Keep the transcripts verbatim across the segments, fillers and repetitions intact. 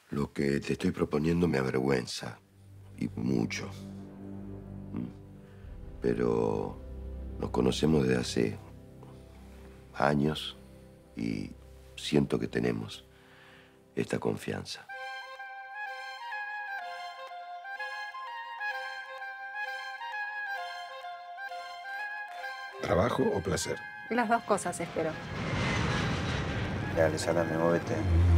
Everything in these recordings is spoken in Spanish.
Lo que te estoy proponiendo me avergüenza. Y mucho. Pero nos conocemos desde hace años y siento que tenemos esta confianza. ¿Trabajo o placer? Las dos cosas, espero. Dale, sácame, móvete.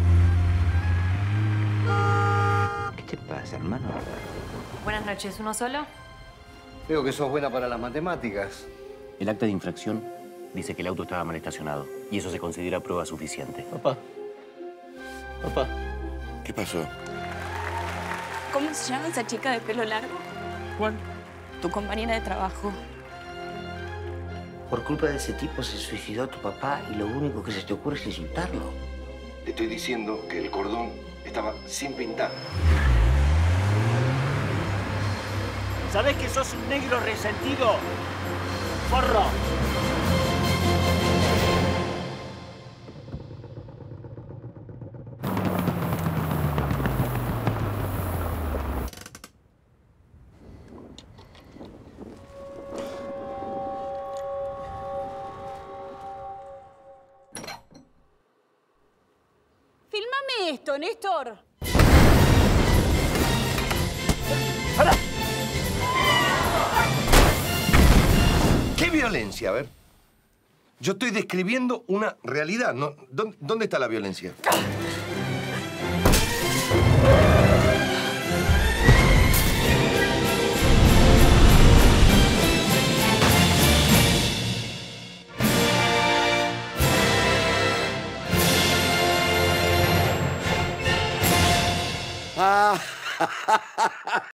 ¿Qué te pasa, hermano? Buenas noches, ¿uno solo? Veo que sos buena para las matemáticas. El acta de infracción dice que el auto estaba mal estacionado y eso se considera prueba suficiente. Papá. Papá. ¿Qué pasó? ¿Cómo se llama esa chica de pelo largo? ¿Cuál? Tu compañera de trabajo. Por culpa de ese tipo se suicidó tu papá y lo único que se te ocurre es insultarlo. Te estoy diciendo que el cordón estaba sin pintar. ¿Sabés que sos un negro resentido? ¡Forro! Fílmame esto, Néstor. ¡Para! ¿Qué violencia? A ver. Yo estoy describiendo una realidad. ¿No? ¿Dónde, ¿Dónde está la violencia? Ah,